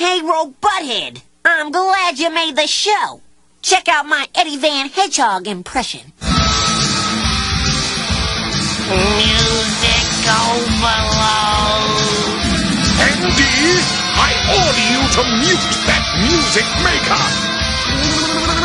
Hey, Rogue Butthead, I'm glad you made the show. Check out my Eddie Van Hedgehog impression. Music overload. Andy, I order you to mute that music maker.